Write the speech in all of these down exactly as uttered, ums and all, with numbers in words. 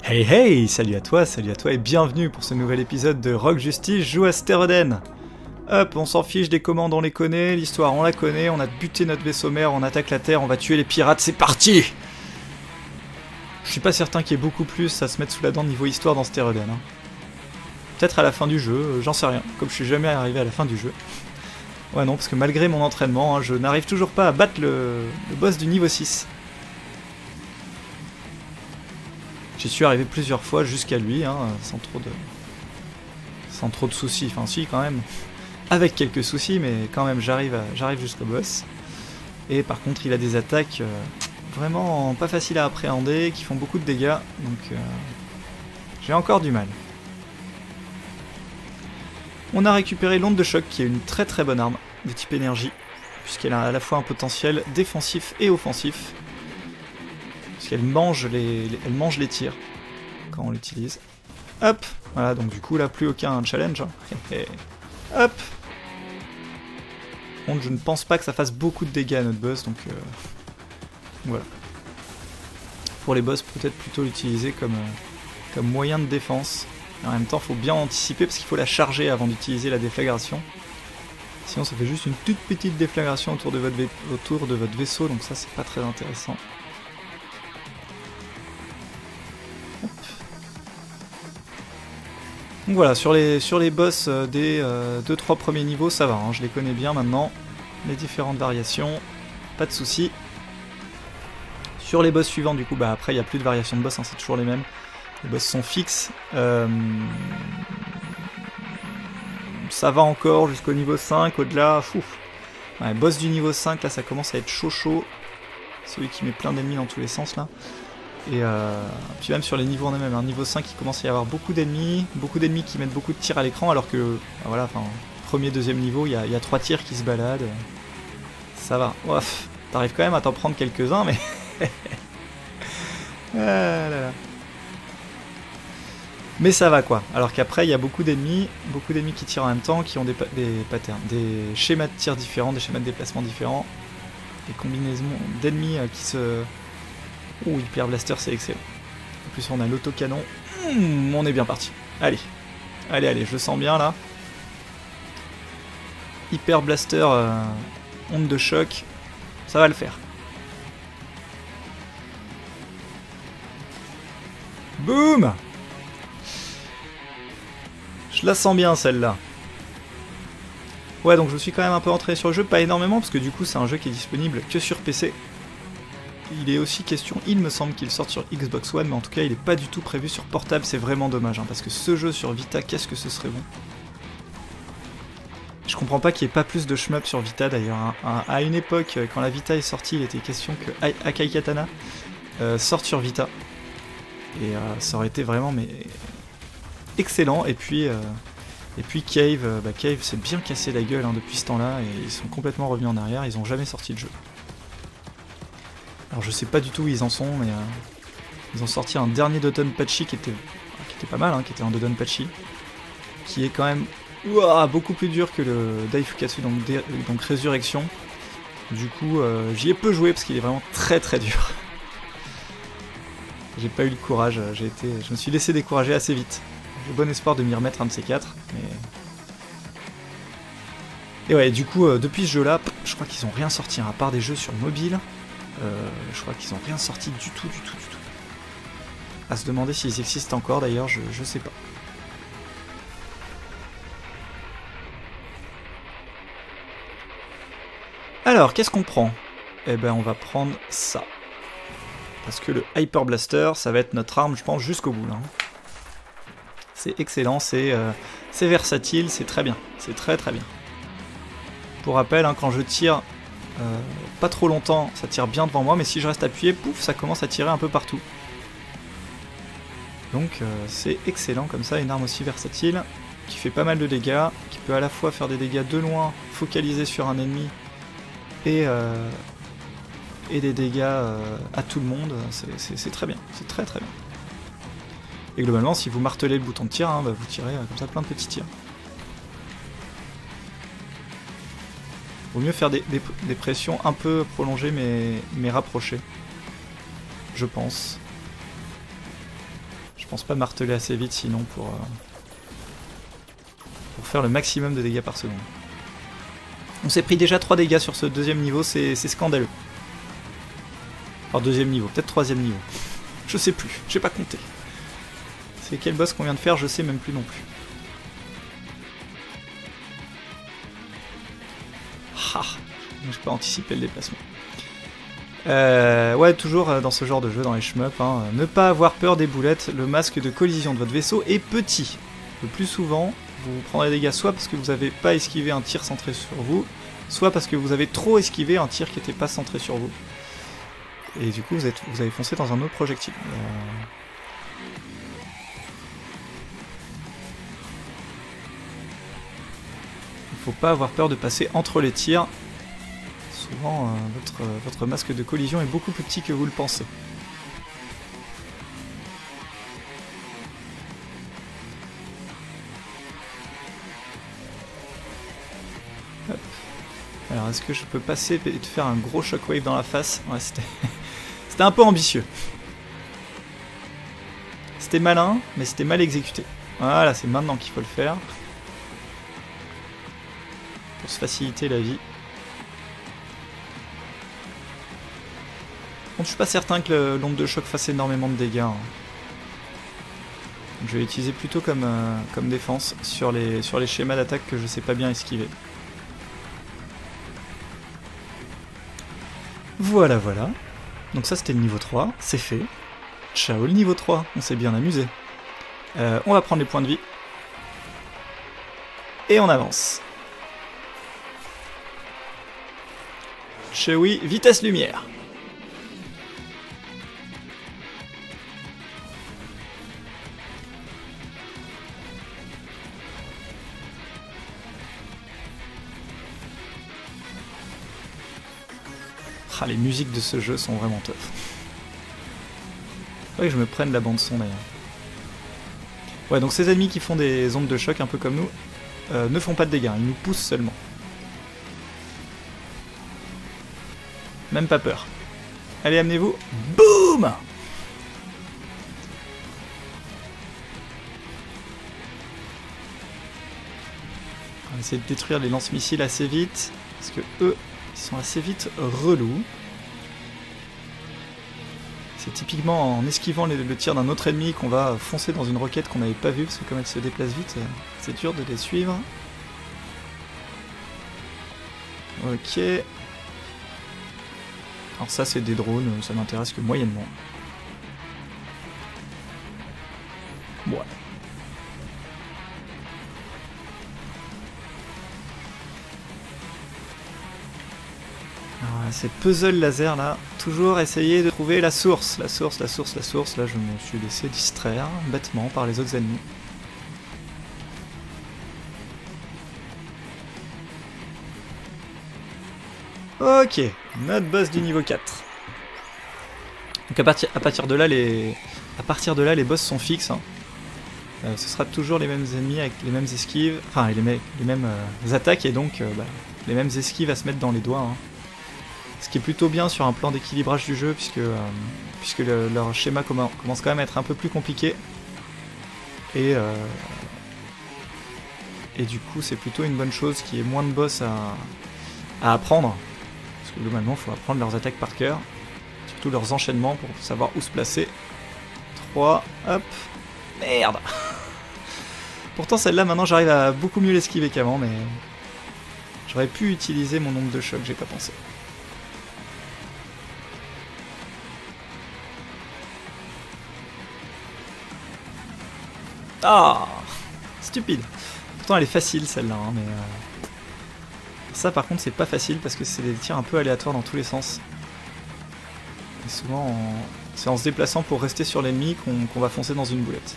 Hey hey, salut à toi, salut à toi et bienvenue pour ce nouvel épisode de Rogue Justice joue à Stereden. Hop, on s'en fiche des commandes, on les connaît, l'histoire on la connaît, on a buté notre vaisseau mère, on attaque la Terre, on va tuer les pirates, c'est parti! Je suis pas certain qu'il y ait beaucoup plus à se mettre sous la dent niveau histoire dans Stereden. Hein. Peut-être à la fin du jeu, j'en sais rien, comme je suis jamais arrivé à la fin du jeu. Ouais non, parce que malgré mon entraînement, hein, je n'arrive toujours pas à battre le, le boss du niveau six. J'y suis arrivé plusieurs fois jusqu'à lui, hein, sans trop de... sans trop de soucis, enfin si quand même, avec quelques soucis, mais quand même j'arrive à... j'arrive jusqu'au boss. Et par contre il a des attaques euh, vraiment pas faciles à appréhender, qui font beaucoup de dégâts, donc euh, j'ai encore du mal. On a récupéré l'onde de choc, qui est une très très bonne arme de type énergie, puisqu'elle a à la fois un potentiel défensif et offensif. Parce qu'elle mange les, elle mange les tirs quand on l'utilise. Hop, voilà, donc du coup là plus aucun challenge. Hein. Hop. Par contre, je ne pense pas que ça fasse beaucoup de dégâts à notre boss, donc euh, voilà. Pour les boss, peut-être plutôt l'utiliser comme euh, comme moyen de défense. Et en même temps, il faut bien anticiper parce qu'il faut la charger avant d'utiliser la déflagration. Sinon, ça fait juste une toute petite déflagration autour de votre, autour de votre vaisseau, donc ça c'est pas très intéressant. Donc voilà, sur les, sur les boss euh, des euh, deux trois premiers niveaux, ça va, hein, je les connais bien maintenant. Les différentes variations, pas de soucis. Sur les boss suivants, du coup, bah après il n'y a plus de variations de boss, hein, c'est toujours les mêmes. Les boss sont fixes. Euh... Ça va encore jusqu'au niveau cinq, au-delà, fou. Ouais, boss du niveau cinq, là ça commence à être chaud chaud. Celui qui met plein d'ennemis dans tous les sens là. Et euh, puis même sur les niveaux en eux-mêmes, hein, niveau cinq il commence à y avoir beaucoup d'ennemis, beaucoup d'ennemis qui mettent beaucoup de tirs à l'écran, alors que, bah voilà, enfin, premier, deuxième niveau, il y a, y a trois tirs qui se baladent. Ça va, ouf, t'arrives quand même à t'en prendre quelques-uns, mais... ah là là. Mais ça va quoi, alors qu'après il y a beaucoup d'ennemis, beaucoup d'ennemis qui tirent en même temps, qui ont des, pa des patterns, des schémas de tir différents, des schémas de déplacement différents, des combinaisons d'ennemis euh, qui se... Ouh, Hyper Blaster, c'est excellent. En plus, on a l'autocanon. Mmh, on est bien parti. Allez. Allez, allez, je le sens bien, là. Hyper Blaster, euh, onde de choc. Ça va le faire. Boum! Je la sens bien, celle-là. Ouais, donc je suis quand même un peu entraîné sur le jeu. Pas énormément, parce que du coup, c'est un jeu qui est disponible que sur P C. Il est aussi question, il me semble qu'il sorte sur Xbox One, mais en tout cas il n'est pas du tout prévu sur portable, c'est vraiment dommage, hein, parce que ce jeu sur Vita, qu'est-ce que ce serait bon. Je comprends pas qu'il n'y ait pas plus de shmup sur Vita d'ailleurs. Hein. À une époque, quand la Vita est sortie, il était question que Akai Katana euh, sorte sur Vita. Et euh, ça aurait été vraiment mais excellent, et puis, euh, et puis Cave, euh, bah Cave s'est bien cassé la gueule hein, depuis ce temps-là, et ils sont complètement revenus en arrière, ils n'ont jamais sorti de jeu. Alors je sais pas du tout où ils en sont, mais euh, ils ont sorti un dernier Dodon Patchy qui était, qui était pas mal, hein, qui était un Dodon Patchy, qui est quand même ouah, beaucoup plus dur que le Daifukatsu, donc, donc Résurrection. Du coup, euh, j'y ai peu joué parce qu'il est vraiment très très dur. J'ai pas eu le courage, j'ai été, je me suis laissé décourager assez vite. J'ai bon espoir de m'y remettre un de ces quatre, mais... Et ouais, du coup, euh, depuis ce jeu-là, je crois qu'ils ont rien sorti, hein, à part des jeux sur mobile. Euh, je crois qu'ils ont rien sorti du tout, du tout, du tout. À se demander s'ils existent encore d'ailleurs, je, je sais pas. Alors, qu'est-ce qu'on prend? Eh ben, on va prendre ça. Parce que le Hyper Blaster, ça va être notre arme, je pense, jusqu'au bout. Hein. C'est excellent, c'est euh, c'est versatile, c'est très bien. C'est très très bien. Pour rappel, hein, quand je tire... Euh, pas trop longtemps, ça tire bien devant moi, mais si je reste appuyé, pouf, ça commence à tirer un peu partout. Donc euh, c'est excellent comme ça, une arme aussi versatile, qui fait pas mal de dégâts, qui peut à la fois faire des dégâts de loin, focalisés sur un ennemi, et, euh, et des dégâts euh, à tout le monde, c'est très bien, c'est très très bien. Et globalement, si vous martelez le bouton de tir, hein, bah, vous tirez euh, comme ça plein de petits tirs. Vaut mieux faire des, des, des pressions un peu prolongées mais, mais rapprochées. Je pense. Je pense pas marteler assez vite sinon pour, euh, pour faire le maximum de dégâts par seconde. On s'est pris déjà trois dégâts sur ce deuxième niveau, c'est scandaleux. Alors deuxième niveau, peut-être troisième niveau. Je sais plus, j'ai pas compté. C'est quel boss qu'on vient de faire, je sais même plus non plus. Ah, je peux anticiper le déplacement. Euh, ouais, toujours dans ce genre de jeu, dans les shmups, hein, ne pas avoir peur des boulettes, le masque de collision de votre vaisseau est petit. Le plus souvent, vous prendrez des dégâts soit parce que vous n'avez pas esquivé un tir centré sur vous, soit parce que vous avez trop esquivé un tir qui n'était pas centré sur vous. Et du coup, vous, êtes, vous avez foncé dans un autre projectile. Euh... Il faut pas avoir peur de passer entre les tirs. Souvent, euh, votre, votre masque de collision est beaucoup plus petit que vous le pensez. Hop. Alors, est-ce que je peux passer et te faire un gros shockwave dans la face? Ouais, c'était... c'était un peu ambitieux. C'était malin, mais c'était mal exécuté. Voilà, c'est maintenant qu'il faut le faire. Pour se faciliter la vie. Bon, je suis pas certain que l'onde de choc fasse énormément de dégâts. Hein. Je vais l'utiliser plutôt comme, euh, comme défense sur les, sur les schémas d'attaque que je sais pas bien esquiver. Voilà, voilà. Donc ça c'était le niveau trois, c'est fait. Ciao le niveau trois, on s'est bien amusé. Euh, on va prendre les points de vie. Et on avance. Chewie, vitesse lumière. Ah, les musiques de ce jeu sont vraiment top. Faudrait que je me prenne la bande son d'ailleurs. Ouais, donc ces ennemis qui font des ondes de choc un peu comme nous euh, ne font pas de dégâts, ils nous poussent seulement. Même pas peur. Allez, amenez-vous. Boum! On va essayer de détruire les lance-missiles assez vite, parce que eux, ils sont assez vite relous. C'est typiquement en esquivant le, le tir d'un autre ennemi qu'on va foncer dans une roquette qu'on n'avait pas vue, parce que comme elle se déplace vite, c'est dur de les suivre. Ok. Alors ça c'est des drones, ça m'intéresse que moyennement. Ouais. Alors, ces puzzles laser là, toujours essayer de trouver la source, la source, la source, la source. Là je me suis laissé distraire bêtement par les autres ennemis. Ok, notre boss du niveau quatre. Donc à partir, à partir de là, les, à partir de là, les boss sont fixes. Hein. Euh, ce sera toujours les mêmes ennemis avec les mêmes esquives, enfin les, les mêmes euh, attaques et donc euh, bah, les mêmes esquives à se mettre dans les doigts. Hein. Ce qui est plutôt bien sur un plan d'équilibrage du jeu puisque, euh, puisque le, leur schéma commence quand même à être un peu plus compliqué. Et, euh, et du coup, c'est plutôt une bonne chose qu'il y ait moins de boss à, à apprendre. Parce que globalement, il faut apprendre leurs attaques par cœur. Surtout leurs enchaînements pour savoir où se placer. trois, hop. Merde. Pourtant, celle-là, maintenant, j'arrive à beaucoup mieux l'esquiver qu'avant, mais... J'aurais pu utiliser mon nombre de chocs, j'ai pas pensé. Ah, stupide. Pourtant, elle est facile, celle-là, hein, mais... Euh... Ça par contre c'est pas facile parce que c'est des tirs un peu aléatoires dans tous les sens. Et souvent en... c'est en se déplaçant pour rester sur l'ennemi qu'on qu'on va foncer dans une boulette.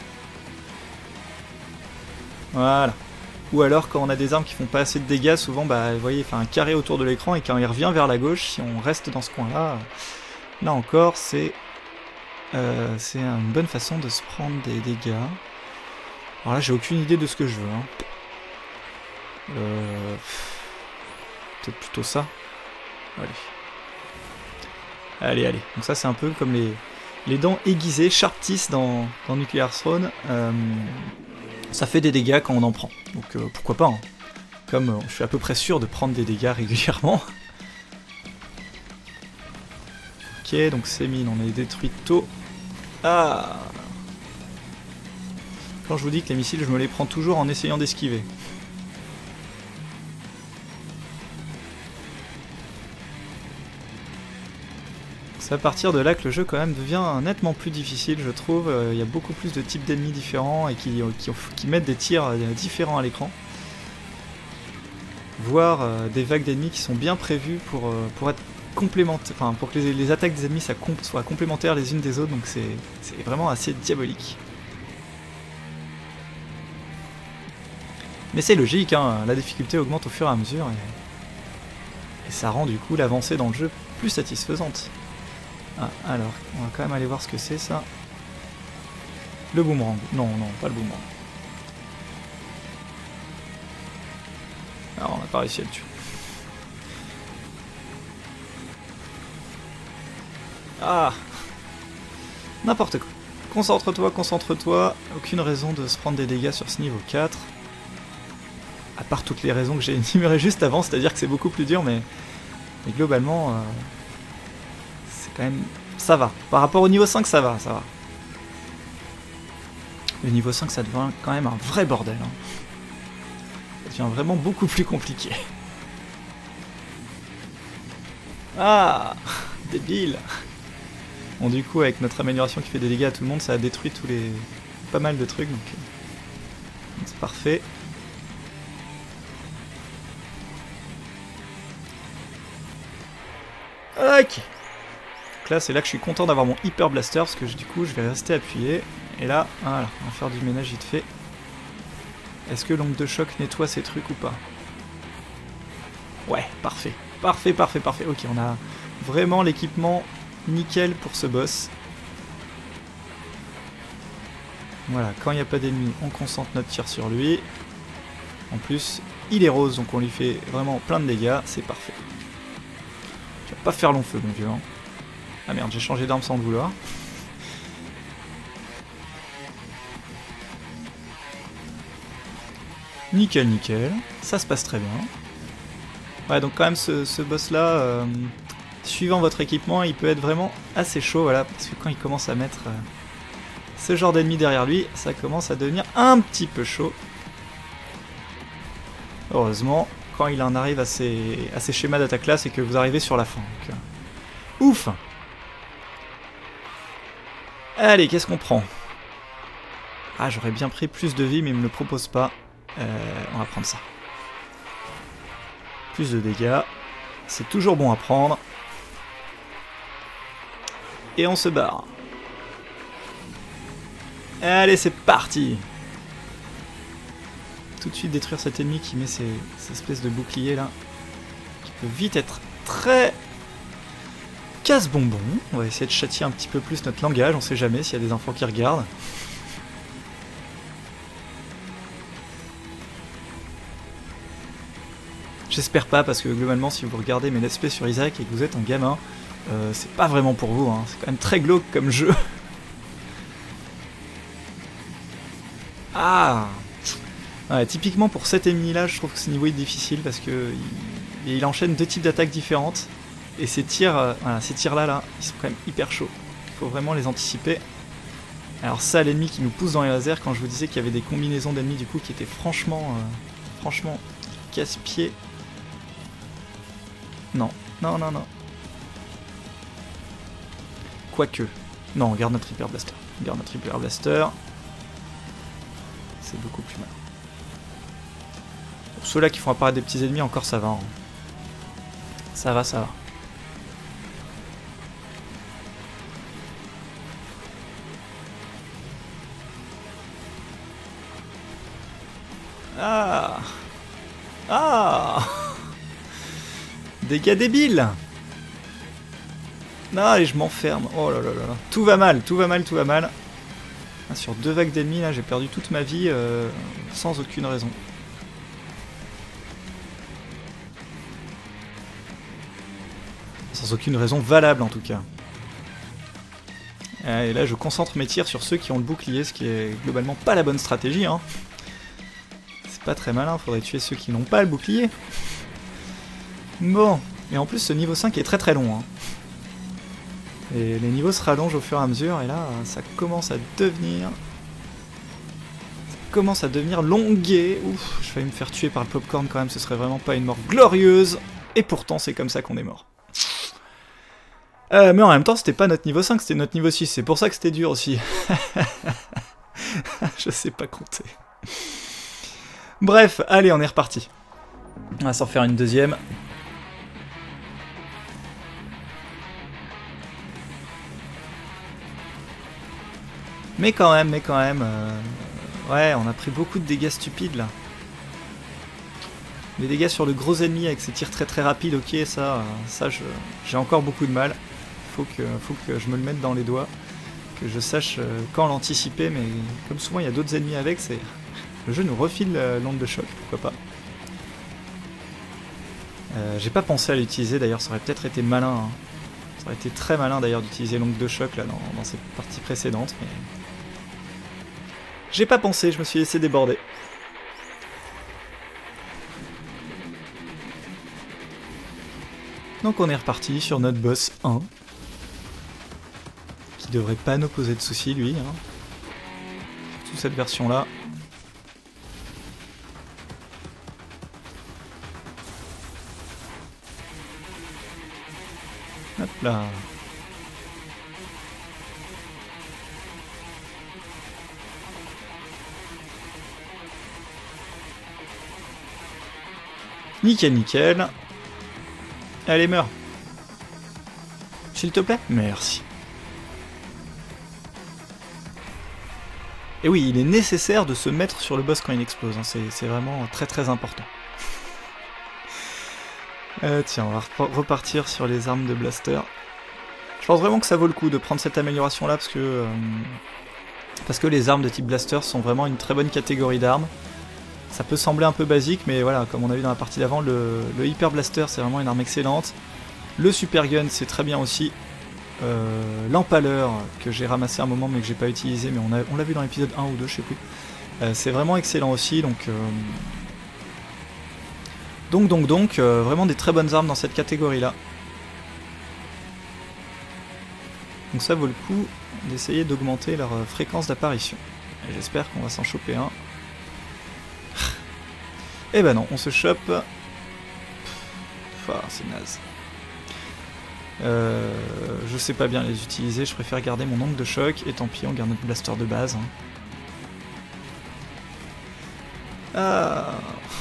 Voilà. Ou alors quand on a des armes qui font pas assez de dégâts, souvent bah vous voyez il fait un carré autour de l'écran et quand il revient vers la gauche, si on reste dans ce coin là, là encore c'est euh, c'est une bonne façon de se prendre des dégâts. Alors là j'ai aucune idée de ce que je veux. Hein. Euh... Peut-être plutôt ça. Allez. Allez, allez. Donc ça c'est un peu comme les, Les dents aiguisées, Sharp Teeth dans, dans Nuclear Throne, euh, ça fait des dégâts quand on en prend. Donc euh, pourquoi pas, hein. Comme euh, je suis à peu près sûr de prendre des dégâts régulièrement. Ok, donc ces mines, on les détruit tôt. Ah! Quand je vous dis que les missiles, je me les prends toujours en essayant d'esquiver. C'est à partir de là que le jeu quand même devient nettement plus difficile, je trouve. Il y a beaucoup plus de types d'ennemis différents et qui, qui, qui mettent des tirs différents à l'écran. Voire euh, des vagues d'ennemis qui sont bien prévues pour, euh, pour être complémentaires, enfin pour que les, les attaques des ennemis ça comp soient complémentaires les unes des autres, donc c'est vraiment assez diabolique. Mais c'est logique, hein, la difficulté augmente au fur et à mesure et, et ça rend du coup l'avancée dans le jeu plus satisfaisante. Ah, alors, on va quand même aller voir ce que c'est ça. Le boomerang. Non, non, pas le boomerang. Alors, on n'a pas réussi à le tuer. Ah! N'importe quoi. Concentre-toi, concentre-toi. Aucune raison de se prendre des dégâts sur ce niveau quatre. À part toutes les raisons que j'ai énumérées juste avant, c'est-à-dire que c'est beaucoup plus dur, mais, mais globalement, euh, c'est quand même... ça va. Par rapport au niveau cinq, ça va, ça va. Le niveau cinq, ça devient quand même un vrai bordel. Hein. Ça devient vraiment beaucoup plus compliqué. Ah! Débile! Bon, du coup, avec notre amélioration qui fait des dégâts à tout le monde, ça a détruit tous les... pas mal de trucs, donc c'est parfait. Ok. Donc là, c'est là que je suis content d'avoir mon Hyper Blaster, parce que du coup, je vais rester appuyé. Et là, voilà, on va faire du ménage vite fait. Est-ce que l'ongle de choc nettoie ces trucs ou pas? Ouais, parfait. Parfait, parfait, parfait. Ok, on a vraiment l'équipement nickel pour ce boss. Voilà, quand il n'y a pas d'ennemis, on concentre notre tir sur lui. En plus, il est rose, donc on lui fait vraiment plein de dégâts. C'est parfait. Tu vas pas faire long feu, mon vieux. Hein. Ah merde, j'ai changé d'arme sans le vouloir. Nickel, nickel. Ça se passe très bien. Ouais, donc quand même, ce, ce boss-là, euh, suivant votre équipement, il peut être vraiment assez chaud, voilà, parce que quand il commence à mettre euh, ce genre d'ennemi derrière lui, ça commence à devenir un petit peu chaud. Heureusement, quand il en arrive à ses, à ses schémas d'attaque-là, c'est que vous arrivez sur la fin. Donc, euh, ouf! Allez, qu'est-ce qu'on prend? Ah, j'aurais bien pris plus de vie, mais il me le propose pas. Euh, on va prendre ça. Plus de dégâts. C'est toujours bon à prendre. Et on se barre. Allez, c'est parti! Tout de suite détruire cet ennemi qui met ces, ces espèces de boucliers là. Qui peut vite être très... casse-bonbon. On va essayer de châtier un petit peu plus notre langage, on sait jamais s'il y a des enfants qui regardent. J'espère pas, parce que globalement, si vous regardez mes let's play sur Isaac et que vous êtes un gamin, euh, c'est pas vraiment pour vous, hein. C'est quand même très glauque comme jeu. Ah ouais, typiquement pour cet ennemi-là, je trouve que ce niveau est difficile, parce que il, il enchaîne deux types d'attaques différentes, et ces tirs, euh, voilà, ces tirs-là, là, ils sont quand même hyper chauds. Il faut vraiment les anticiper. Alors ça, l'ennemi qui nous pousse dans les lasers, quand je vous disais qu'il y avait des combinaisons d'ennemis, du coup, qui étaient franchement, euh, franchement, casse-pieds. Non, non, non, non. Quoique. Non, on garde notre Hyper Blaster. On garde notre Hyper Blaster. C'est beaucoup plus mal. Pour ceux-là qui font apparaître des petits ennemis, encore ça va. Hein. Ça va, ça va. Ah! Ah! Dégâts débiles! Non, allez, je m'enferme. Oh là là là là. Tout va mal, tout va mal, tout va mal. Ah, sur deux vagues d'ennemis, là, j'ai perdu toute ma vie euh, sans aucune raison. Sans aucune raison valable, en tout cas. Et là je concentre mes tirs sur ceux qui ont le bouclier, ce qui est globalement pas la bonne stratégie. Hein. C'est pas très malin, faudrait tuer ceux qui n'ont pas le bouclier. Bon, et en plus ce niveau cinq est très très long. Hein. Et les niveaux se rallongent au fur et à mesure, et là ça commence à devenir... Ça commence à devenir longué. Ouf, je vais me faire tuer par le popcorn quand même, ce serait vraiment pas une mort glorieuse. Et pourtant c'est comme ça qu'on est mort. Euh, mais en même temps, c'était pas notre niveau cinq, c'était notre niveau six. C'est pour ça que c'était dur aussi. Je sais pas compter. Bref, allez, on est reparti. On va s'en faire une deuxième. Mais quand même, mais quand même... Euh... Ouais, on a pris beaucoup de dégâts stupides, là. Les dégâts sur le gros ennemi avec ses tirs très très rapides, ok, ça, ça j'ai encore beaucoup de mal. Faut que, faut que je me le mette dans les doigts, que je sache quand l'anticiper, mais comme souvent il y a d'autres ennemis avec, c'est le jeu nous refile l'onde de choc, pourquoi pas. Euh, j'ai pas pensé à l'utiliser d'ailleurs, ça aurait peut-être été malin, hein. Ça aurait été très malin d'ailleurs d'utiliser l'onde de choc là dans, dans cette partie précédente, mais j'ai pas pensé, je me suis laissé déborder. Donc on est reparti sur notre boss un. Qui devrait pas nous poser de soucis lui. Hein. Sous cette version là. Hop là. Nickel, nickel. Allez, meurs. S'il te plaît. Merci. Et oui, il est nécessaire de se mettre sur le boss quand il explose. Hein. C'est vraiment très très important. Euh, tiens, on va repartir sur les armes de blaster. Je pense vraiment que ça vaut le coup de prendre cette amélioration là parce que euh, parce que les armes de type blaster sont vraiment une très bonne catégorie d'armes. Ça peut sembler un peu basique, mais voilà, comme on a vu dans la partie d'avant, le, le Hyper Blaster c'est vraiment une arme excellente. Le Super Gun c'est très bien aussi. Euh, L'empaleur que j'ai ramassé un moment mais que j'ai pas utilisé, mais on, a, on l'a vu dans l'épisode un ou deux, je sais plus. Euh, c'est vraiment excellent aussi, donc... Euh, donc, donc, donc, euh, vraiment des très bonnes armes dans cette catégorie-là. Donc ça vaut le coup d'essayer d'augmenter leur fréquence d'apparition. Et j'espère qu'on va s'en choper un. Eh ben non, on se chope... Ah, c'est naze. Euh, je sais pas bien les utiliser, je préfère garder mon ongle de choc, et tant pis, on garde notre blaster de base. Hein. Ah...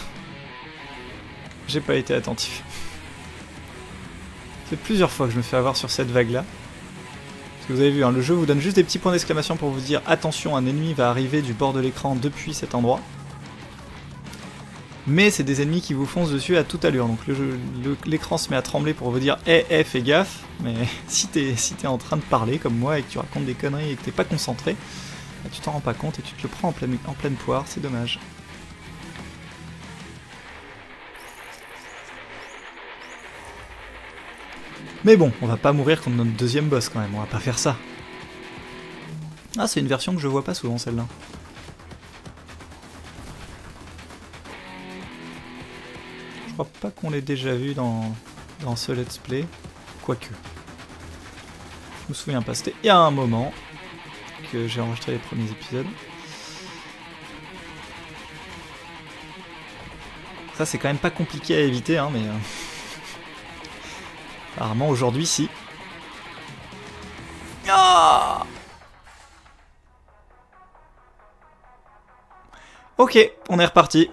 J'ai pas été attentif. C'est plusieurs fois que je me fais avoir sur cette vague-là. Parce que vous avez vu, hein, le jeu vous donne juste des petits points d'exclamation pour vous dire « Attention, un ennemi va arriver du bord de l'écran depuis cet endroit ». Mais c'est des ennemis qui vous foncent dessus à toute allure, donc l'écran se met à trembler pour vous dire « Eh, eh, fais gaffe !» Mais si t'es si t'es en train de parler comme moi et que tu racontes des conneries et que t'es pas concentré, bah, tu t'en rends pas compte et tu te le prends en pleine, en pleine poire, c'est dommage. Mais bon, on va pas mourir contre notre deuxième boss quand même, on va pas faire ça. Ah, c'est une version que je vois pas souvent celle-là. Je crois pas qu'on l'ait déjà vu dans, dans ce let's play, quoique. Je me souviens pas, c'était il y a un moment que j'ai enregistré les premiers épisodes. Ça c'est quand même pas compliqué à éviter, hein, mais... Euh... Apparemment aujourd'hui si. Oh ok, on est reparti.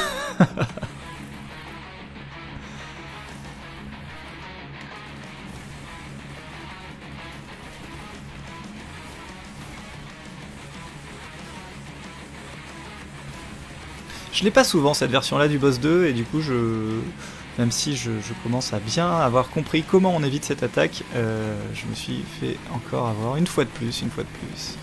Je l'ai pas souvent cette version là du boss deux et du coup je... Même si je, je commence à bien avoir compris comment on évite cette attaque, euh, je me suis fait encore avoir une fois de plus, une fois de plus.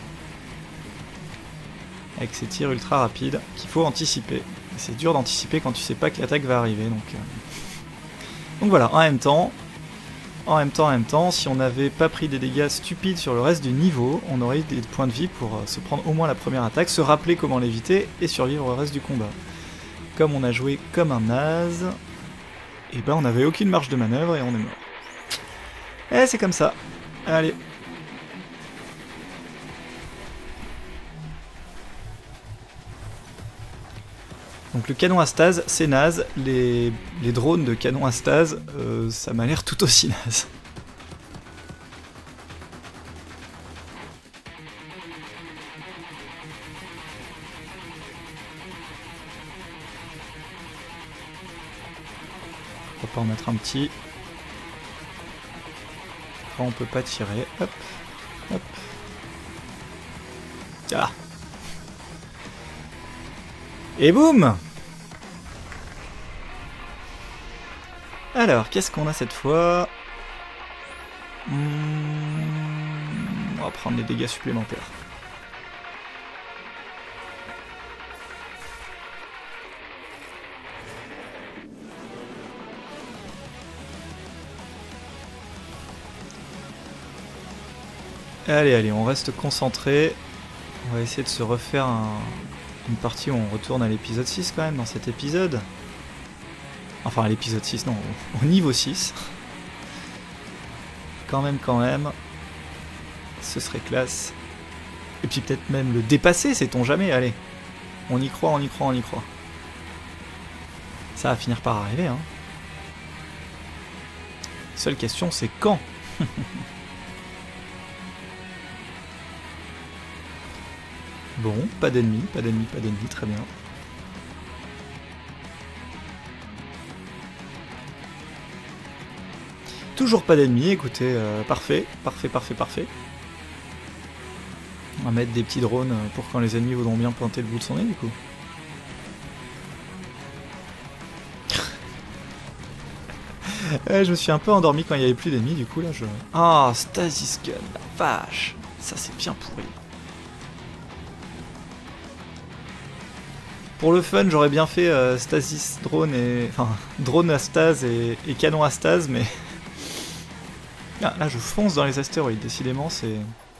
Avec ces tirs ultra rapides qu'il faut anticiper. C'est dur d'anticiper quand tu sais pas que l'attaque va arriver. Donc, euh... donc voilà, en même temps, En même temps, en même temps, si on n'avait pas pris des dégâts stupides sur le reste du niveau, on aurait eu des points de vie pour euh, se prendre au moins la première attaque, se rappeler comment l'éviter et survivre au reste du combat. Comme on a joué comme un naze, et ben on n'avait aucune marge de manœuvre et on est mort. Eh, c'est comme ça. Allez. Donc le canon à stase, c'est naze. Les, les drones de canon à stase, euh, ça m'a l'air tout aussi naze. On va pas en mettre un petit. Quand on peut pas tirer. Hop. Hop. Ah. Et boum! Alors, qu'est-ce qu'on a cette fois? hmm, On va prendre les dégâts supplémentaires. Allez, allez, on reste concentré. On va essayer de se refaire un... une partie où on retourne à l'épisode six quand même, dans cet épisode. Enfin, à l'épisode six, non, au, au niveau six. Quand même, quand même. Ce serait classe. Et puis peut-être même le dépasser, sait-on jamais, allez. On y croit, on y croit, on y croit. Ça va finir par arriver, hein. Seule question, c'est quand. Bon, pas d'ennemis, pas d'ennemis, pas d'ennemis, très bien. Toujours pas d'ennemis, écoutez, euh, parfait, parfait, parfait, parfait. On va mettre des petits drones pour quand les ennemis voudront bien pointer le bout de son nez, du coup. Ouais, je me suis un peu endormi quand il n'y avait plus d'ennemis, du coup, là, je... Ah, Stasis Gun, la vache. Ça, c'est bien pourri. Pour le fun, j'aurais bien fait euh, Stasis Drone et... Enfin, drone à stase et, et canon à stase, mais... Ah, là, je fonce dans les astéroïdes, décidément, c'est...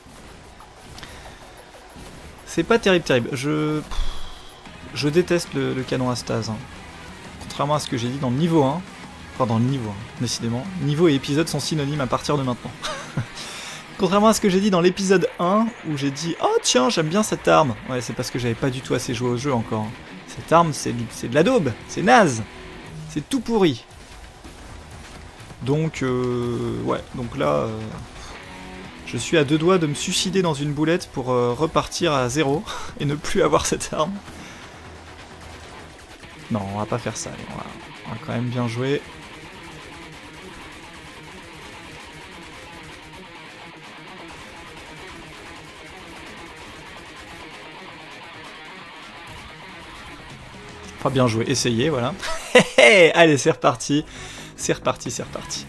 C'est pas terrible, terrible. Je... Je déteste le, le canon à stase. Hein. Contrairement à ce que j'ai dit dans le niveau un. Enfin, dans le niveau un, décidément. Niveau et épisode sont synonymes à partir de maintenant. Contrairement à ce que j'ai dit dans l'épisode un, où j'ai dit « Oh tiens, j'aime bien cette arme !» Ouais, c'est parce que j'avais pas du tout assez joué au jeu encore. Cette arme, c'est de la daube, c'est naze, c'est tout pourri. Donc, euh, ouais, donc là, euh, je suis à deux doigts de me suicider dans une boulette pour euh, repartir à zéro et ne plus avoir cette arme. Non, on va pas faire ça, allez, on, va, on va quand même bien jouer. Enfin, bien joué, essayez, voilà. Allez, c'est reparti. C'est reparti, c'est reparti.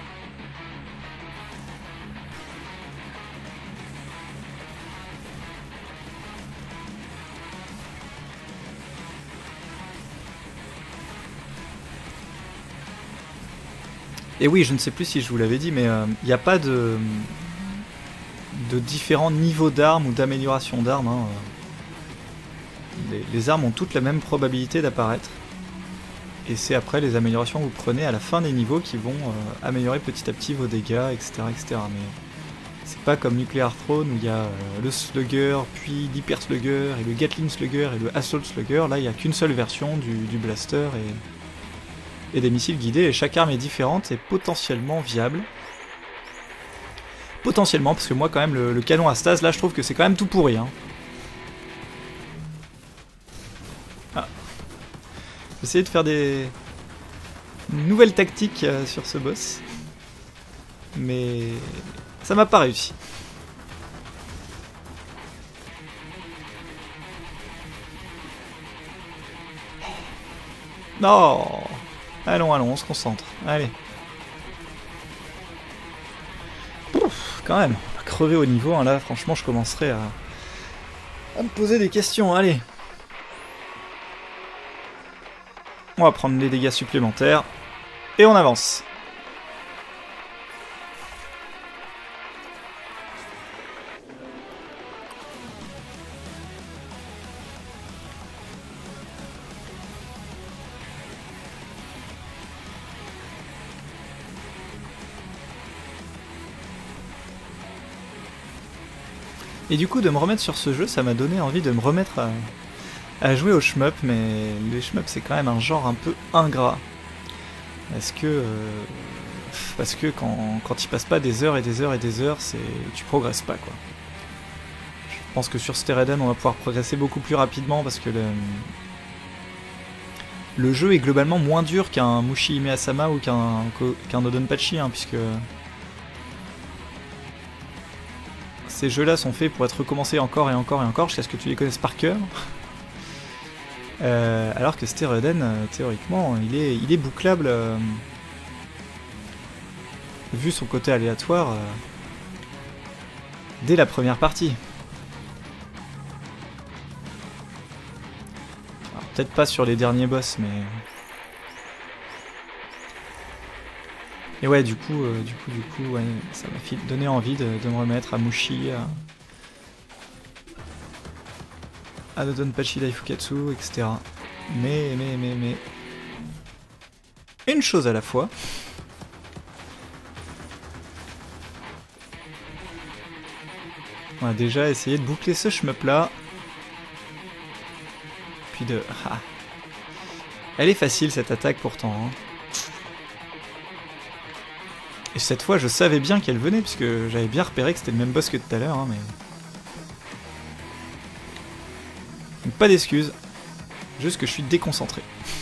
Et oui, je ne sais plus si je vous l'avais dit, mais il euh, n'y a pas de, de différents niveaux d'armes ou d'amélioration d'armes. Hein. Les, les armes ont toutes la même probabilité d'apparaître. Et c'est après les améliorations que vous prenez à la fin des niveaux qui vont euh, améliorer petit à petit vos dégâts, et cetera et cetera. Mais c'est pas comme Nuclear Throne où il y a euh, le Slugger, puis l'Hyper Slugger, et le Gatling Slugger, et le Assault Slugger. Là, il n'y a qu'une seule version du, du blaster et, et des missiles guidés. Et chaque arme est différente et potentiellement viable. Potentiellement, parce que moi, quand même, le, le canon à stase, là, je trouve que c'est quand même tout pourri. Hein. J'essaie de faire des nouvelles tactiques euh, sur ce boss, mais ça m'a pas réussi. Non, allons, allons, on se concentre. Allez. Ouf, quand même, on va crever au niveau. Hein, là, franchement, je commencerai à, à me poser des questions. Allez. On va prendre les dégâts supplémentaires. Et on avance. Et du coup, de me remettre sur ce jeu, ça m'a donné envie de me remettre à, à jouer au shmup, mais les shmup c'est quand même un genre un peu ingrat. Parce que, euh, parce que quand, quand tu passes pas des heures et des heures et des heures, c'est tu progresses pas quoi. Je pense que sur Stereden, on va pouvoir progresser beaucoup plus rapidement parce que le, le jeu est globalement moins dur qu'un Mushi Hime Asama ou qu'un qu'un Odonpachi, hein, puisque ces jeux-là sont faits pour être recommencés encore et encore et encore jusqu'à ce que tu les connaisses par cœur. Euh, alors que Stereden, euh, théoriquement, il est, il est bouclable, euh, vu son côté aléatoire, euh, dès la première partie. Peut-être pas sur les derniers boss, mais... Et ouais, du coup, euh, du coup, du coup, ouais, ça m'a donné envie de, de me remettre à Mushi, à... à Dodonpachi Daifukatsu, et cetera. Mais, mais, mais, mais... Une chose à la fois. On va déjà essayer de boucler ce shmup là. Puis de... Ah. Elle est facile cette attaque pourtant. Hein. Et cette fois je savais bien qu'elle venait, puisque j'avais bien repéré que c'était le même boss que tout à l'heure. Hein, mais... Donc pas d'excuses. Juste que je suis déconcentré.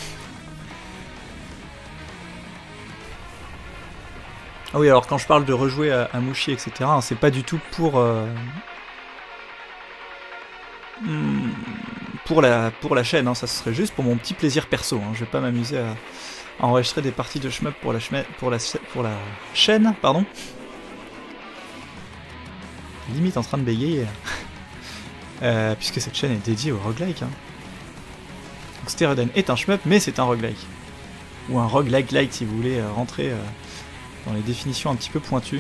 Ah oui, alors quand je parle de rejouer à, à Mushi, et cetera, hein, c'est pas du tout pour... Euh... Hmm, pour, la, pour la chaîne, hein, ça serait juste pour mon petit plaisir perso. Hein, je vais pas m'amuser à, à enregistrer des parties de shmup pour la, pour la, pour la chaîne, pardon. Limite en train de bégayer. euh, puisque cette chaîne est dédiée au roguelike. Hein. Donc Stereden est un shmup, mais c'est un roguelike. Ou un roguelike light si vous voulez euh, rentrer euh, dans les définitions un petit peu pointues.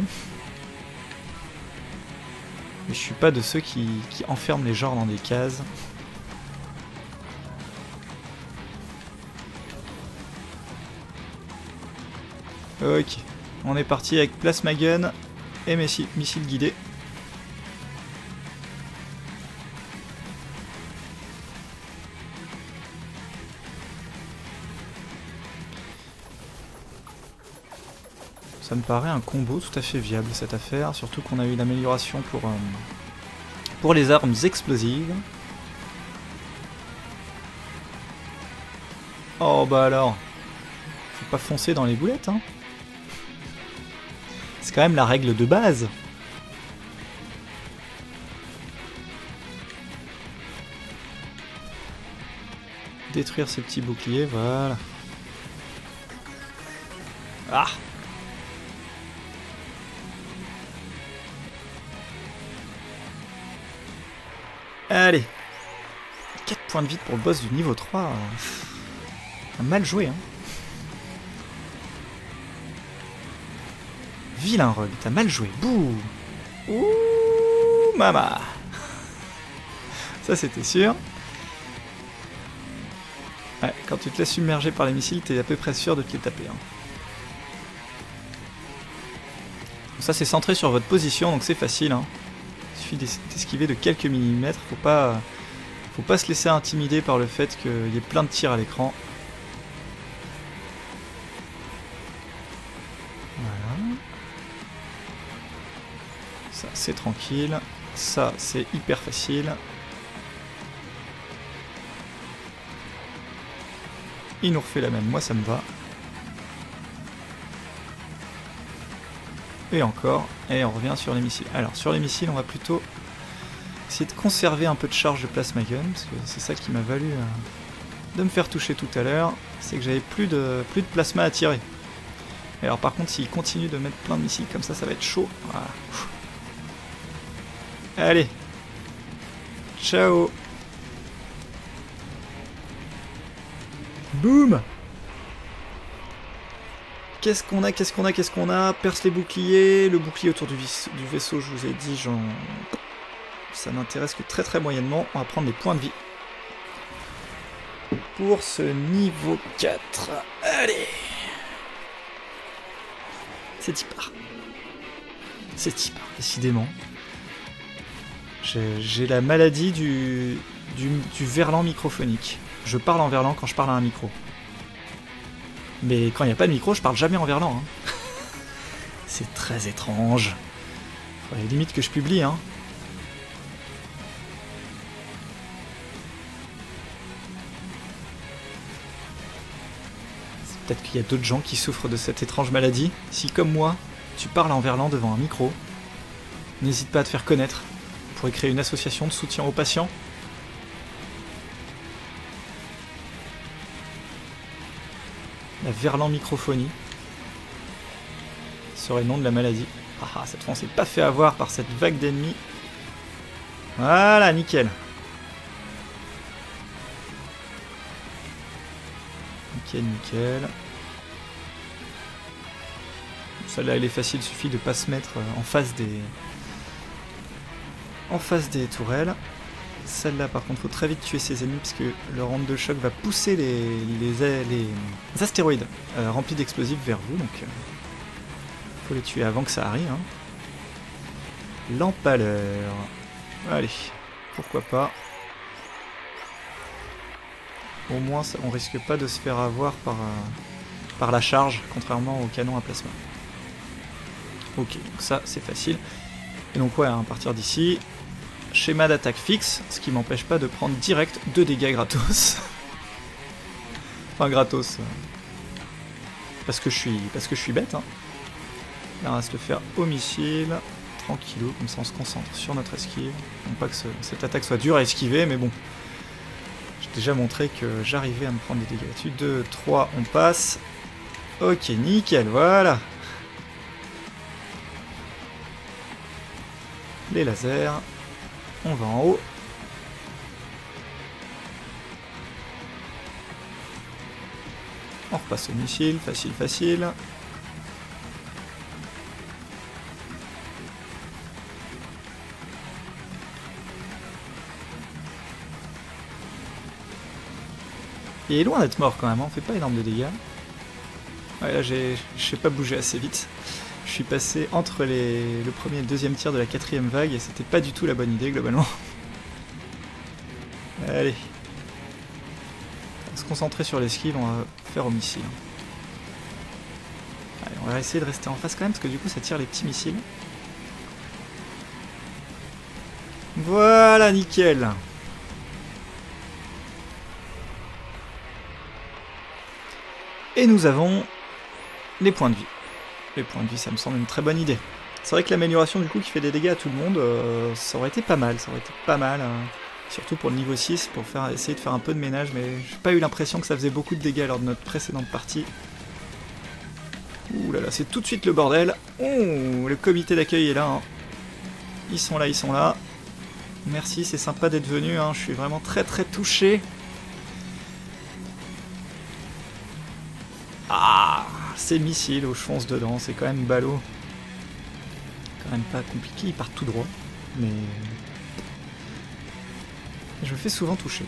Mais je suis pas de ceux qui, qui enferment les genres dans des cases. Ok, on est parti avec Plasma Gun et missile, missile guidé. Ça me paraît un combo tout à fait viable cette affaire, surtout qu'on a eu l'amélioration pour, euh, pour les armes explosives. Oh bah alors, faut pas foncer dans les boulettes hein. C'est quand même la règle de base. Détruire ces petits boucliers, voilà. Ah! Allez, quatre points de vie pour le boss du niveau trois. Mal joué, hein. Vilain rogue, t'as mal joué. Bouh. Ouh, mama. Ça, c'était sûr. Ouais, quand tu te laisses submerger par les missiles, t'es à peu près sûr de te les taper. Hein. Ça, c'est centré sur votre position, donc c'est facile. Hein. Il suffit d'esquiver de quelques millimètres. Faut pas, faut pas se laisser intimider par le fait qu'il y ait plein de tirs à l'écran. Voilà. Ça, c'est tranquille. Ça, c'est hyper facile. Il nous refait la même, moi ça me va. Et encore, et on revient sur les missiles. Alors sur les missiles, on va plutôt essayer de conserver un peu de charge de Plasma Gun, parce que c'est ça qui m'a valu euh, de me faire toucher tout à l'heure, c'est que j'avais plus de, plus de plasma à tirer. Et alors par contre, s'il continue de mettre plein de missiles comme ça, ça va être chaud. Voilà. Allez. Ciao. Boum. Qu'est-ce qu'on a, qu'est-ce qu'on a, qu'est-ce qu'on a? Perce les boucliers, le bouclier autour du, du vaisseau, je vous ai dit, j'en... ça m'intéresse que très très moyennement. On va prendre les points de vie. Pour ce niveau quatre. Allez. C'est y part. C'est y part, décidément. J'ai la maladie du, du, du verlan microphonique. Je parle en verlan quand je parle à un micro. Mais quand il n'y a pas de micro, je parle jamais en verlan. Hein. C'est très étrange. Faudrait limite que je publie, hein. Peut-être qu'il y a d'autres gens qui souffrent de cette étrange maladie. Si, comme moi, tu parles en verlan devant un micro, n'hésite pas à te faire connaître. On pourrait créer une association de soutien aux patients. La verlan microphonie serait le nom de la maladie. Ah ah, cette fois on s'est pas fait avoir par cette vague d'ennemis. Voilà, nickel. Nickel, nickel. Celle-là elle est facile, il suffit de pas se mettre en face des... en face des tourelles. Celle-là par contre faut très vite tuer ses ennemis parce que leur onde de choc va pousser les, les, les astéroïdes euh, remplis d'explosifs vers vous, donc euh, faut les tuer avant que ça arrive. Hein. L'empaleur. Allez, pourquoi pas. Au moins ça, on risque pas de se faire avoir par, euh, par la charge, contrairement au canon à plasma. Ok, donc ça c'est facile. Et donc ouais, à partir d'ici, schéma d'attaque fixe, ce qui m'empêche pas de prendre direct deux dégâts gratos. Enfin gratos. Euh, parce que je suis, parce que je suis bête. Hein. Là on va se le faire au missile, tranquillou, comme ça on se concentre sur notre esquive. Non pas que ce, cette attaque soit dure à esquiver, mais bon. J'ai déjà montré que j'arrivais à me prendre des dégâts là-dessus. deux, trois, on passe. Ok, nickel, voilà. Les lasers. On va en haut. On repasse au missile, facile, facile. Il est loin d'être mort quand même, on fait pas énorme de dégâts. Ouais, là j'ai sais pas bougé assez vite. Je suis passé entre les, le premier et le deuxième tir de la quatrième vague et c'était pas du tout la bonne idée globalement. Allez. On va se concentrer sur l'esquive, on va faire au missile. Allez, on va essayer de rester en face quand même parce que du coup ça tire les petits missiles. Voilà, nickel. Et nous avons les points de vie. Les points de vie, ça me semble une très bonne idée. C'est vrai que l'amélioration du coup qui fait des dégâts à tout le monde, euh, ça aurait été pas mal, ça aurait été pas mal. Euh, surtout pour le niveau six, pour faire, essayer de faire un peu de ménage, mais j'ai pas eu l'impression que ça faisait beaucoup de dégâts lors de notre précédente partie. Ouh là là, c'est tout de suite le bordel. Oh, le comité d'accueil est là. Hein. Ils sont là, ils sont là. Merci, c'est sympa d'être venu, hein. Je suis vraiment très très touché. Ah, ces missiles où je fonce dedans, c'est quand même ballot. Quand même pas compliqué, ils partent tout droit. Mais je me fais souvent toucher.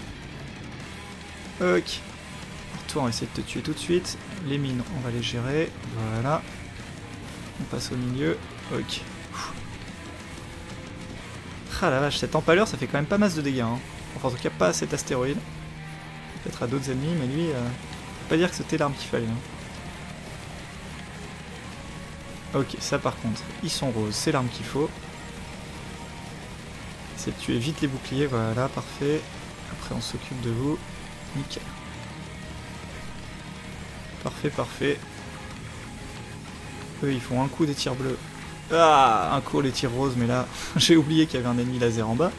Ok. Toi, on va essayer de te tuer tout de suite. Les mines, on va les gérer. Voilà. On passe au milieu. Ok. Ah la vache, cette empaleur, ça fait quand même pas masse de dégâts. Hein. Enfin, en tout cas, pas à cet astéroïde. Peut-être à d'autres ennemis, mais lui... Euh... pas dire que c'était l'arme qu'il fallait. Hein. Ok, ça par contre, ils sont roses, c'est l'arme qu'il faut. C'est de tuer vite les boucliers, voilà, parfait. Après on s'occupe de vous. Nickel. Parfait, parfait. Eux ils font un coup des tirs bleus. Ah, un coup les tirs roses, mais là, j'ai oublié qu'il y avait un ennemi laser en bas.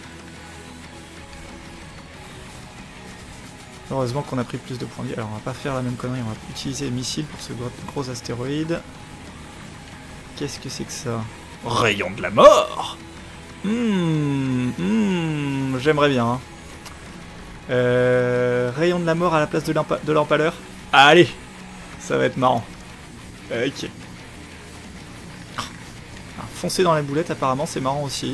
Heureusement qu'on a pris plus de points de vie. Alors on va pas faire la même connerie, on va utiliser les missiles pour ce gros, gros astéroïde. Qu'est-ce que c'est que ça? Rayon de la mort. Mmh, mmh, j'aimerais bien. Hein. Euh, rayon de la mort à la place de l'empaleur. Allez, ça va être marrant. Ok. Ah, foncer dans la boulette apparemment c'est marrant aussi.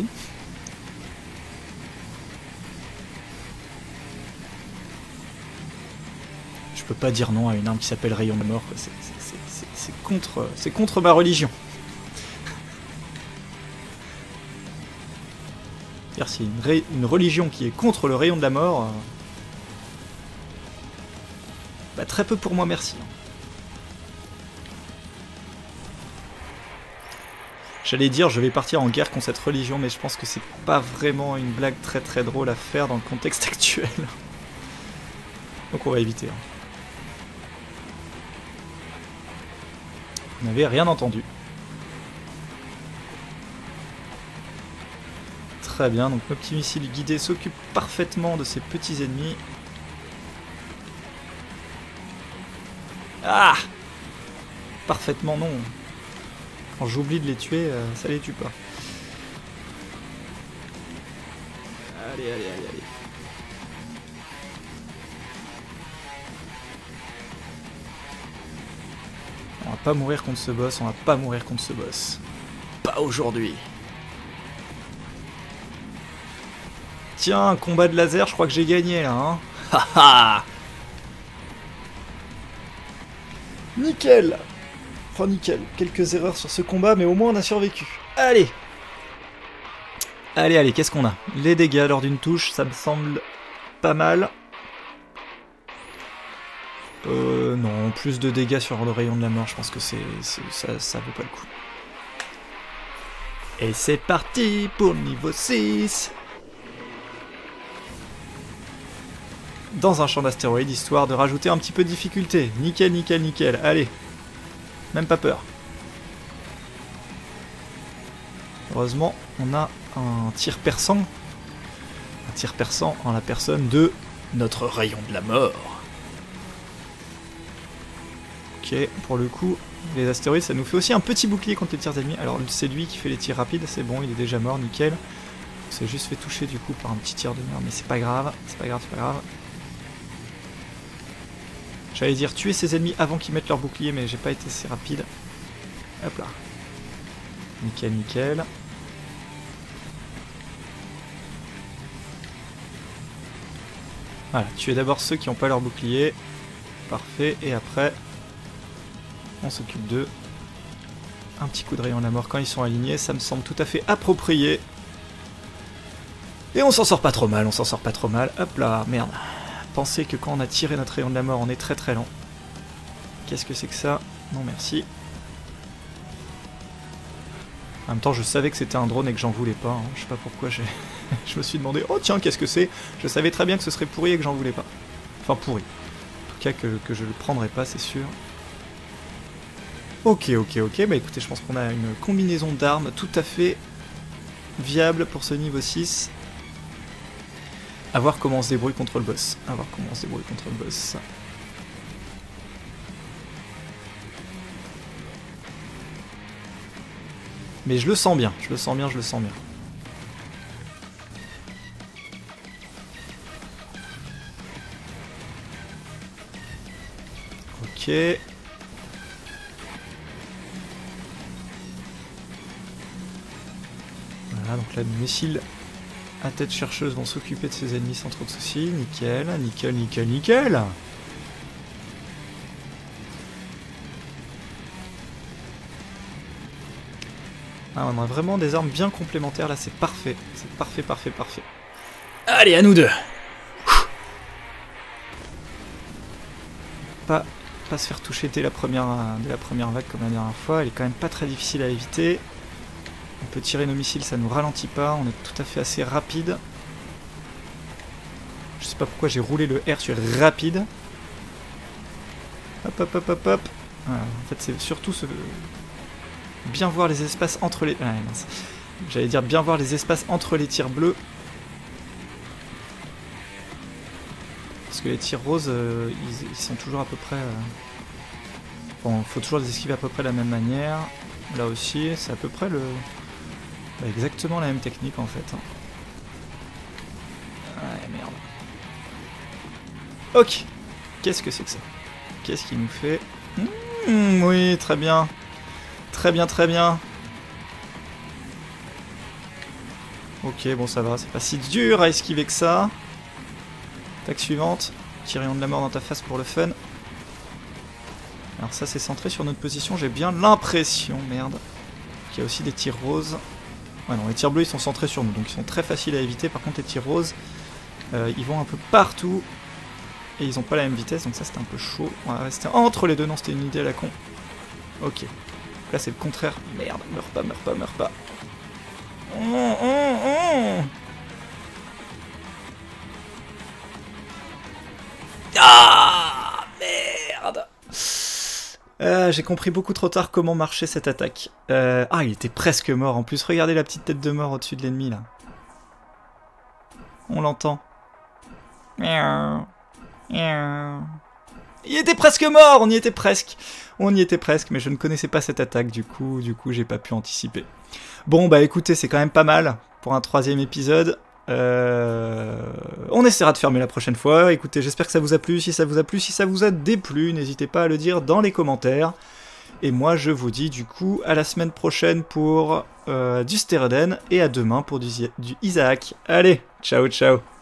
Je peux pas dire non à une arme qui s'appelle Rayon de mort, c'est contre, c'est contre ma religion. C'est-à-dire s'il y a une, ré... une religion qui est contre le rayon de la mort... Euh... Bah très peu pour moi, merci. J'allais dire, je vais partir en guerre contre cette religion, mais je pense que c'est pas vraiment une blague très très drôle à faire dans le contexte actuel. Donc on va éviter. Vous n'avez rien entendu. Très bien, donc nos petits missiles guidés s'occupent parfaitement de ces petits ennemis. Ah! Parfaitement non. Quand j'oublie de les tuer, euh, ça les tue pas. Allez, allez, allez, allez. On va pas mourir contre ce boss, on va pas mourir contre ce boss. Pas aujourd'hui. Tiens, combat de laser, je crois que j'ai gagné là, hein. Haha. Nickel. Enfin nickel, quelques erreurs sur ce combat, mais au moins on a survécu. Allez. Allez, allez, qu'est-ce qu'on a? Les dégâts lors d'une touche, ça me semble pas mal. Euh, non, plus de dégâts sur le rayon de la mort, je pense que c'est, ça, ça vaut pas le coup. Et c'est parti pour le niveau six. Dans un champ d'astéroïdes, histoire de rajouter un petit peu de difficulté. Nickel, nickel, nickel, allez. Même pas peur. Heureusement, on a un tir perçant. Un tir perçant en la personne de notre rayon de la mort. Ok, pour le coup, les astéroïdes, ça nous fait aussi un petit bouclier contre les tirs ennemis. Alors, c'est lui qui fait les tirs rapides, c'est bon, il est déjà mort, nickel. On s'est juste fait toucher du coup par un petit tir de merde, mais c'est pas grave, c'est pas grave, c'est pas grave. J'allais dire tuer ses ennemis avant qu'ils mettent leur bouclier, mais j'ai pas été assez rapide. Hop là. Nickel, nickel. Voilà, tuer d'abord ceux qui n'ont pas leur bouclier. Parfait, et après, on s'occupe d'eux. Un petit coup de rayon de la mort quand ils sont alignés, ça me semble tout à fait approprié. Et on s'en sort pas trop mal, on s'en sort pas trop mal. Hop là, merde. Pensez que quand on a tiré notre rayon de la mort, on est très très lent. Qu'est-ce que c'est que ça? Non merci. En même temps, je savais que c'était un drone et que j'en voulais pas. Hein. Je sais pas pourquoi j'ai... je me suis demandé, oh tiens, qu'est-ce que c'est? Je savais très bien que ce serait pourri et que j'en voulais pas. Enfin pourri. En tout cas que, que je le prendrais pas, c'est sûr. Ok, ok, ok. Bah écoutez, je pense qu'on a une combinaison d'armes tout à fait viable pour ce niveau six. A voir comment on se débrouille contre le boss. A voir comment on se débrouille contre le boss. Mais je le sens bien, je le sens bien, je le sens bien. Ok. Voilà, donc là, le missile à tête chercheuse vont s'occuper de ses ennemis sans trop de soucis. Nickel, nickel, nickel, nickel. Ah, on a vraiment des armes bien complémentaires là, c'est parfait. C'est parfait, parfait, parfait. Allez, à nous deux. Pas, pas se faire toucher dès la, première, dès la première vague comme la dernière fois. Elle est quand même pas très difficile à éviter. On peut tirer nos missiles, ça nous ralentit pas, on est tout à fait assez rapide. Je sais pas pourquoi j'ai roulé le R sur rapide. Hop hop hop hop hop. Voilà, en fait c'est surtout ce... bien voir les espaces entre les... Ah, mince. J'allais dire bien voir les espaces entre les tirs bleus. Parce que les tirs roses, euh, ils, ils sont toujours à peu près... Euh... Bon, faut toujours les esquiver à peu près de la même manière. Là aussi, c'est à peu près le... Bah, exactement la même technique en fait. Ouais, merde. Ok. Qu'est-ce que c'est que ça? Qu'est-ce qu'il nous fait? Mmh, oui, très bien. Très bien, très bien. Ok, bon ça va, c'est pas si dur à esquiver que ça. Tac suivante. Petit rayon de la mort dans ta face pour le fun. Alors ça c'est centré sur notre position, j'ai bien l'impression, merde, qu'il y a aussi des tirs roses. Ouais, non, les tirs bleus, ils sont centrés sur nous, donc ils sont très faciles à éviter. Par contre, les tirs roses, euh, ils vont un peu partout. Et ils ont pas la même vitesse, donc ça, c'était un peu chaud. On va rester entre les deux. Non, c'était une idée à la con. Ok. Là, c'est le contraire. Merde, meurs pas, meurs pas, meurs pas. Mmh, mmh, mmh. Ah, merde. Euh, J'ai compris beaucoup trop tard comment marchait cette attaque. Euh, ah, il était presque mort. En plus, regardez la petite tête de mort au-dessus de l'ennemi, là. On l'entend. Miaou. Miaou. Il était presque mort, on y était presque. On y était presque, mais je ne connaissais pas cette attaque, du coup, du coup, j'ai pas pu anticiper. Bon, bah écoutez, c'est quand même pas mal pour un troisième épisode. Euh... On essaiera de fermer la prochaine fois. Écoutez, j'espère que ça vous a plu. Si ça vous a plu, si ça vous a déplu, n'hésitez pas à le dire dans les commentaires. Et moi, je vous dis du coup à la semaine prochaine pour euh, du Stereden et à demain pour du, du Isaac. Allez, ciao, ciao.